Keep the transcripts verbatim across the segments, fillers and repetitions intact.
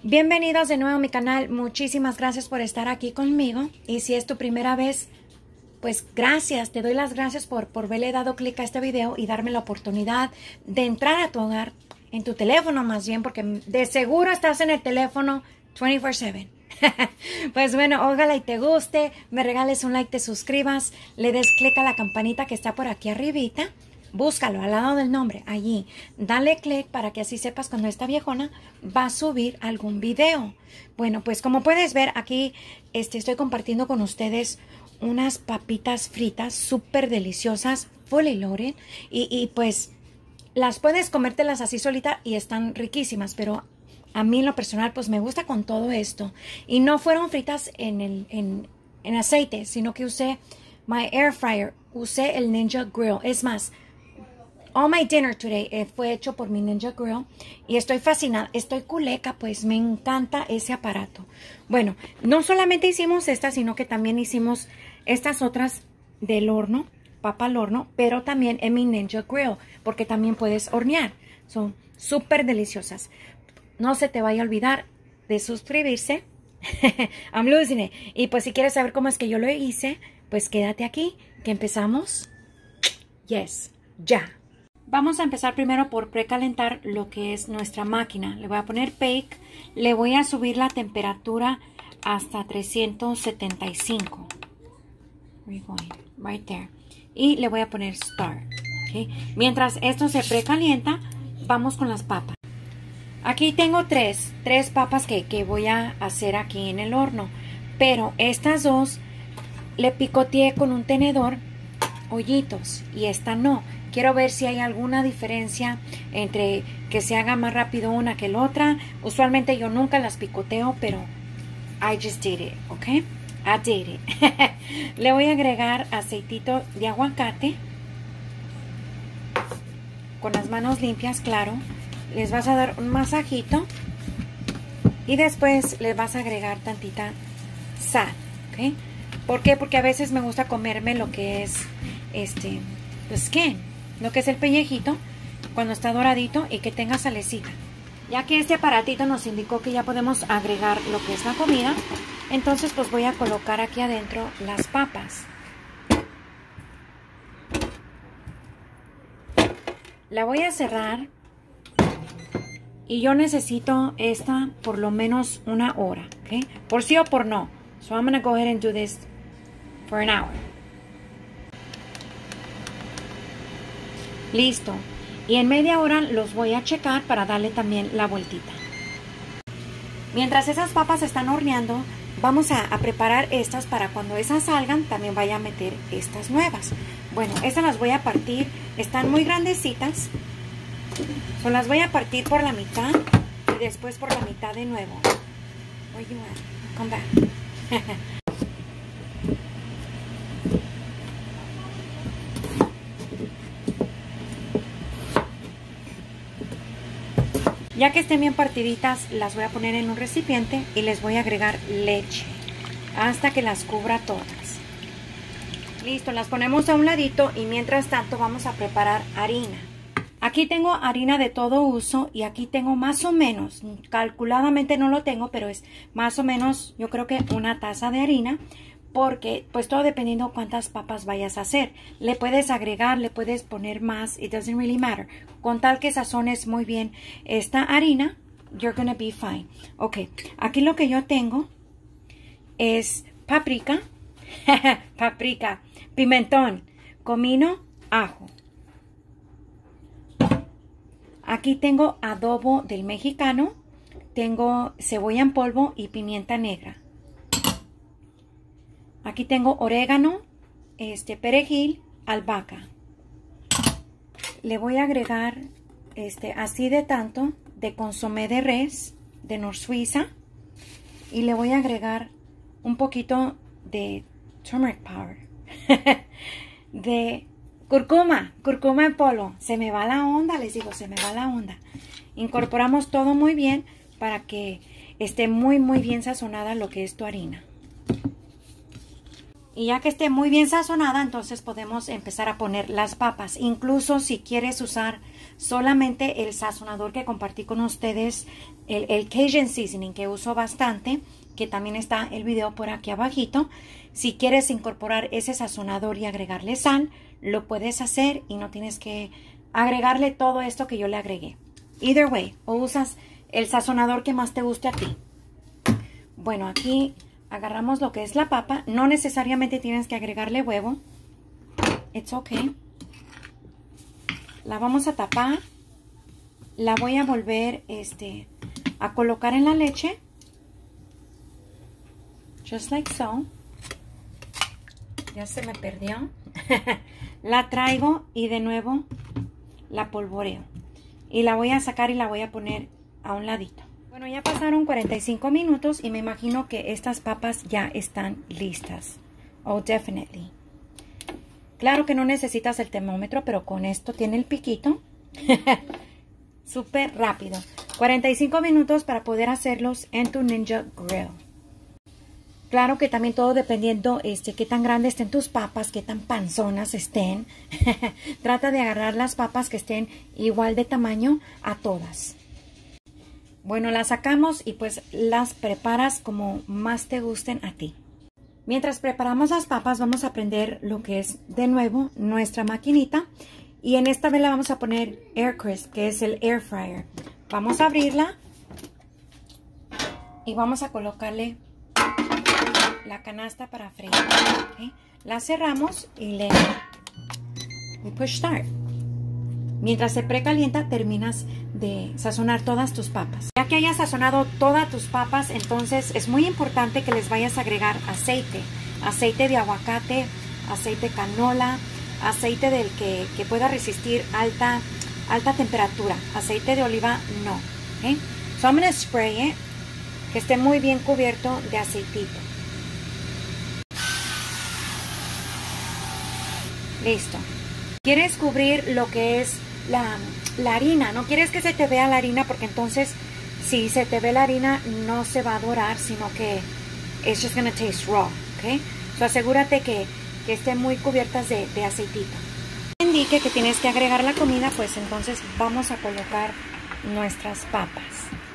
Bienvenidos de nuevo a mi canal. Muchísimas gracias por estar aquí conmigo. Y si es tu primera vez, pues gracias. Te doy las gracias por, por haberle dado clic a este video y darme la oportunidad de entrar a tu hogar, en tu teléfono más bien, porque de seguro estás en el teléfono veinticuatro siete. Pues bueno, ojalá y te guste, me regales un like, te suscribas, le des clic a la campanita que está por aquí arribita. Búscalo al lado del nombre, allí. Dale clic para que así sepas cuando esta viejona va a subir algún video. Bueno, pues como puedes ver aquí, este, estoy compartiendo con ustedes unas papitas fritas súper deliciosas, fully loaded. Y, y pues las puedes comértelas así solita y están riquísimas, pero a mí en lo personal pues me gusta con todo esto. Y no fueron fritas en, el, en, en aceite, sino que usé my air fryer, usé el Ninja Grill. Es más, all my dinner today eh, fue hecho por mi Ninja Grill y estoy fascinada, estoy culeca, pues me encanta ese aparato. Bueno, no solamente hicimos estas, sino que también hicimos estas otras del horno, papa al horno, pero también en mi Ninja Grill, porque también puedes hornear. Son súper deliciosas. No se te vaya a olvidar de suscribirse. I'm losing it. Y pues si quieres saber cómo es que yo lo hice, pues quédate aquí, que empezamos. Yes, ya. Vamos a empezar primero por precalentar lo que es nuestra máquina. Le voy a poner bake, le voy a subir la temperatura hasta trescientos setenta y cinco. We're going right there. Y le voy a poner start. ¿Okay? Mientras esto se precalienta, vamos con las papas. Aquí tengo tres, tres papas que, que voy a hacer aquí en el horno. Pero estas dos le picoteé con un tenedor hoyitos y esta no. Quiero ver si hay alguna diferencia entre que se haga más rápido una que la otra. Usualmente yo nunca las picoteo, pero I just did it, ¿ok? I did it. Le voy a agregar aceitito de aguacate. Con las manos limpias, claro. Les vas a dar un masajito. Y después les vas a agregar tantita sal, ¿ok? ¿Por qué? Porque a veces me gusta comerme lo que es este, the skin. Lo que es el pellejito, cuando está doradito y que tenga salecita. Ya que este aparatito nos indicó que ya podemos agregar lo que es la comida, entonces pues voy a colocar aquí adentro las papas. La voy a cerrar y yo necesito esta por lo menos una hora, ¿ok? Por sí o por no. So I'm going to go ahead and do this for an hour. Listo. Y en media hora los voy a checar para darle también la vueltita. Mientras esas papas están horneando, vamos a, a preparar estas para cuando esas salgan, también vaya a meter estas nuevas. Bueno, estas las voy a partir. Están muy grandecitas. So, las voy a partir por la mitad y después por la mitad de nuevo. Where you at? Come back. Ya que estén bien partiditas, las voy a poner en un recipiente y les voy a agregar leche hasta que las cubra todas. Listo, las ponemos a un ladito y mientras tanto vamos a preparar harina. Aquí tengo harina de todo uso y aquí tengo más o menos, calculadamente no lo tengo, pero es más o menos yo creo que una taza de harina. Porque, pues todo dependiendo cuántas papas vayas a hacer. Le puedes agregar, le puedes poner más. It doesn't really matter. Con tal que sazones muy bien esta harina, you're gonna be fine. Ok, aquí lo que yo tengo es paprika, paprika, pimentón, comino, ajo. Aquí tengo adobo del mexicano, tengo cebolla en polvo y pimienta negra. Aquí tengo orégano, este perejil, albahaca. Le voy a agregar este así de tanto de consomé de res de Nor Suiza y le voy a agregar un poquito de turmeric powder. De cúrcuma, cúrcuma en polvo. Se me va la onda, les digo, se me va la onda. Incorporamos todo muy bien para que esté muy muy bien sazonada lo que es tu harina. Y ya que esté muy bien sazonada, entonces podemos empezar a poner las papas. Incluso si quieres usar solamente el sazonador que compartí con ustedes, el, el Cajun Seasoning, que uso bastante, que también está el video por aquí abajito. Si quieres incorporar ese sazonador y agregarle sal, lo puedes hacer y no tienes que agregarle todo esto que yo le agregué. Either way, o usas el sazonador que más te guste a ti. Bueno, aquí agarramos lo que es la papa. No necesariamente tienes que agregarle huevo. It's okay. La vamos a tapar. La voy a volver este, a colocar en la leche. Just like so. Ya se me perdió. La traigo y de nuevo la polvoreo. Y la voy a sacar y la voy a poner a un ladito. Bueno, ya pasaron cuarenta y cinco minutos y me imagino que estas papas ya están listas. Oh, definitely. Claro que no necesitas el termómetro, pero con esto tiene el piquito. Súper rápido. cuarenta y cinco minutos para poder hacerlos en tu Ninja Grill. Claro que también todo dependiendo este, qué tan grandes estén tus papas, qué tan panzonas estén. Trata de agarrar las papas que estén igual de tamaño a todas. Bueno, las sacamos y pues las preparas como más te gusten a ti. Mientras preparamos las papas vamos a prender lo que es de nuevo nuestra maquinita. Y en esta vez la vamos a poner Air Crisp, que es el Air Fryer. Vamos a abrirla y vamos a colocarle la canasta para freír. ¿Okay? La cerramos y le y push start. Mientras se precalienta, terminas de sazonar todas tus papas. Ya que hayas sazonado todas tus papas, entonces es muy importante que les vayas a agregar aceite. Aceite de aguacate, aceite canola, aceite del que, que pueda resistir alta, alta temperatura. Aceite de oliva, no. ¿Okay? So I'm going to spray it, que esté muy bien cubierto de aceitito. Listo. Quieres cubrir lo que es la, la harina. No quieres que se te vea la harina porque entonces si se te ve la harina no se va a dorar, sino que it's just gonna taste raw. ¿Okay? So asegúrate que, que estén muy cubiertas de, de aceitito. Indique que tienes que agregar la comida, pues entonces vamos a colocar nuestras papas.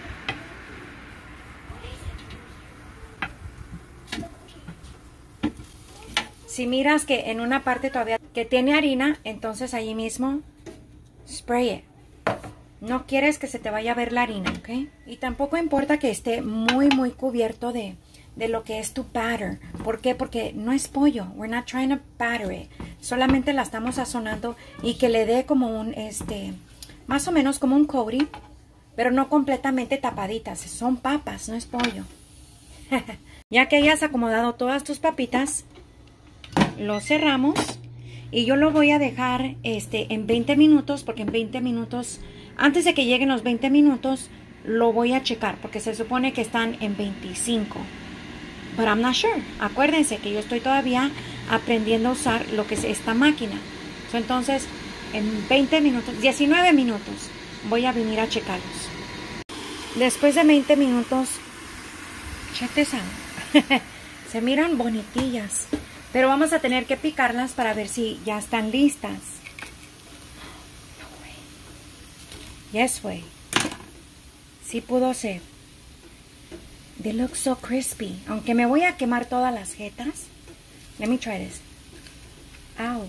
Si miras que en una parte todavía que tiene harina, entonces allí mismo spray it. No quieres que se te vaya a ver la harina, ¿ok? Y tampoco importa que esté muy, muy cubierto de, de lo que es tu batter. ¿Por qué? Porque no es pollo. We're not trying to batter it. Solamente la estamos sazonando y que le dé como un, este, más o menos como un coating, pero no completamente tapaditas. Son papas, no es pollo. Ya que hayas acomodado todas tus papitas, lo cerramos y yo lo voy a dejar este, en veinte minutos, porque en veinte minutos, antes de que lleguen los veinte minutos, lo voy a checar, porque se supone que están en veinticinco. But I'm not sure. Acuérdense que yo estoy todavía aprendiendo a usar lo que es esta máquina. So, entonces, en veinte minutos, diecinueve minutos, voy a venir a checarlos. Después de veinte minutos, check this out. Se miran bonitillas. Pero vamos a tener que picarlas para ver si ya están listas. No way. Yes way. Sí pudo ser. They look so crispy. Aunque me voy a quemar todas las jetas. Let me try this. Ow.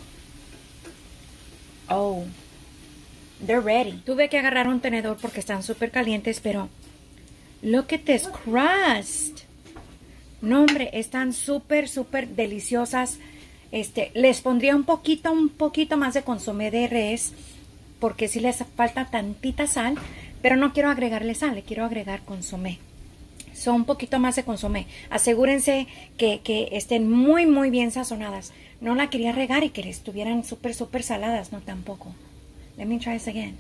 Oh. They're ready. Tuve que agarrar un tenedor porque están súper calientes, pero look at this crust. No, hombre, están súper, súper deliciosas. Este, les pondría un poquito, un poquito más de consomé de res, porque sí les falta tantita sal, pero no quiero agregarle sal, le quiero agregar consomé. Son un poquito más de consomé. Asegúrense que, que estén muy, muy bien sazonadas. No la quería regar y que estuvieran súper, súper saladas, no tampoco. Let me try this again.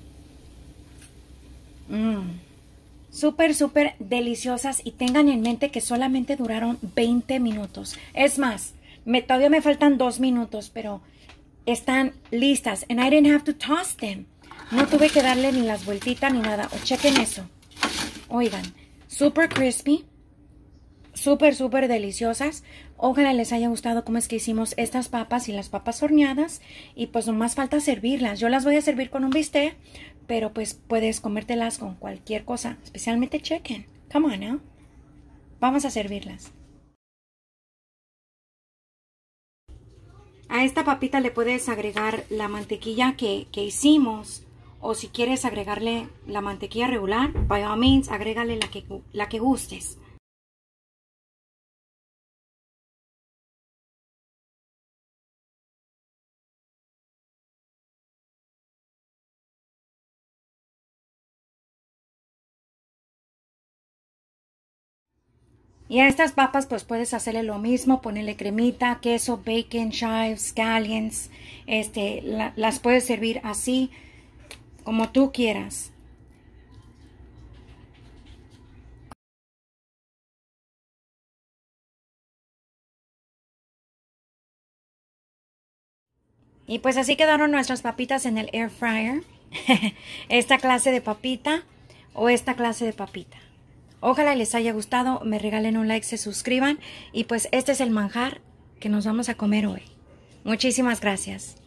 Mmm. Súper, súper deliciosas y tengan en mente que solamente duraron veinte minutos. Es más, me, todavía me faltan dos minutos, pero están listas. And I didn't have to toss them. No tuve que darle ni las vueltitas ni nada. O chequen eso. Oigan, súper crispy. súper, súper deliciosas. Ojalá les haya gustado cómo es que hicimos estas papas y las papas horneadas. Y pues nomás falta servirlas. Yo las voy a servir con un bistec, pero pues puedes comértelas con cualquier cosa, especialmente chicken. Come on, ¿no? Vamos a servirlas. A esta papita le puedes agregar la mantequilla que, que hicimos. O si quieres agregarle la mantequilla regular, by all means, agrégale la que, la que gustes. Y a estas papas pues puedes hacerle lo mismo, ponerle cremita, queso, bacon, chives, scallions. Este, la, las puedes servir así, como tú quieras. Y pues así quedaron nuestras papitas en el air fryer. Esta clase de papita o esta clase de papita. Ojalá les haya gustado, me regalen un like, se suscriban y pues este es el manjar que nos vamos a comer hoy. Muchísimas gracias.